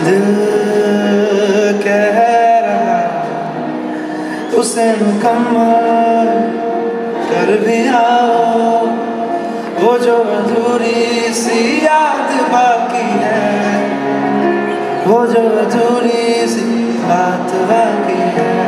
दिल कह रहा उसे मुकम्मल कर भी आओ, वो जो अधूरी सी याद बाकी है, वो जो अधूरी सी बात बाकी है।